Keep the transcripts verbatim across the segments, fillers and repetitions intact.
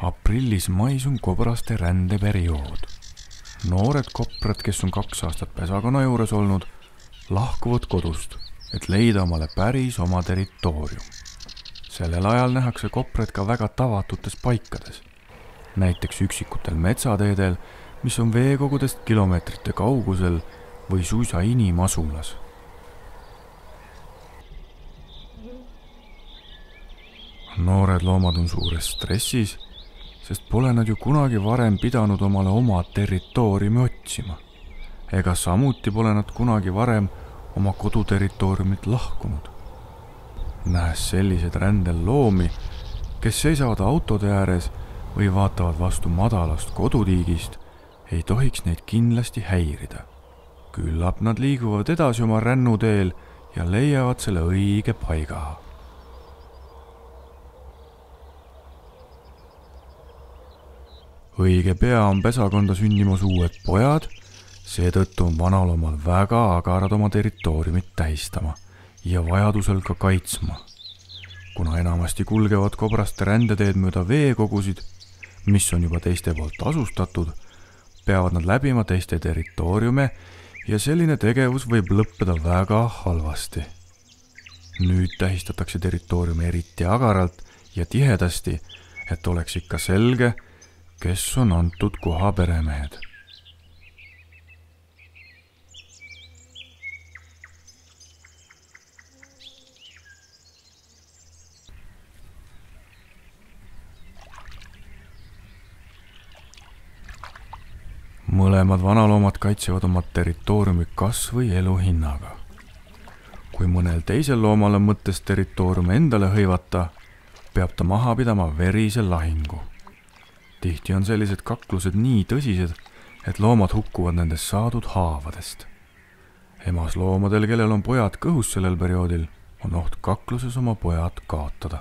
Aprillis-mais on kobraste rändeperiood. Noored koprad, kes on kaks aastat pesakonna juures olnud, lahkuvad kodust, et leida omale päris oma territoorium. Sellel ajal nähakse kopred ka väga tavatutes paikades, näiteks üksikutel metsateedel, mis on veekogudest kilomeetrite kaugusel või suisa inimasulas. Noored loomad on suures stressis, sest pole nad ju kunagi varem pidanud omale oma territooriumi otsima. Ega samuti pole nad kunagi varem oma koduterritooriumit lahkunud. Nähes sellised rändel loomi, kes seisavad autode ääres või vaatavad vastu madalast kodutiigist, ei tohiks neid kindlasti häirida. Küllap nad liiguvad edasi oma rännuteel ja leiavad selle õige paiga. Õige pea on pesakonda sündimas uued pojad, seetõttu on vanaloomal väga agarad oma territooriumit tähistama ja vajadusel ka kaitsma. Kuna enamasti kulgevad kobraste rändeteed mööda veekogusid, mis on juba teiste poolt asustatud, peavad nad läbima teiste territooriume ja selline tegevus võib lõppeda väga halvasti. Nüüd tähistatakse territooriumi eriti agaralt ja tihedasti, et oleks ikka selge, kes on antud koha peremehed. Mõlemad vanaloomad kaitsevad oma territooriumi kas või elu hinnaga. Kui mõnel teisel loomal on mõttes territooriumi endale hõivata, peab ta maha pidama verise lahingu. Tihti on sellised kaklused nii tõsised, et loomad hukkuvad nendest saadud haavadest. Emas loomadel, kellel on pojad kõhus sellel perioodil, on oht kakluses oma pojad kaotada.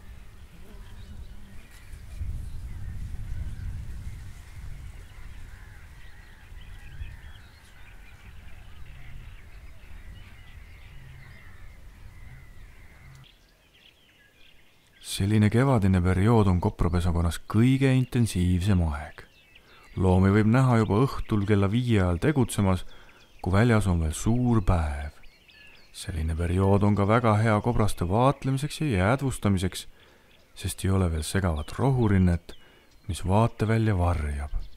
Selline kevadine periood on koprapesakonnas kõige intensiivsem aeg. Loomi võib näha juba õhtul kella viie ajal tegutsemas, kui väljas on veel suur päev. Selline periood on ka väga hea kobraste vaatlemiseks ja jäädvustamiseks, sest ei ole veel segavat rohurinnet, mis vaatevälja varjab.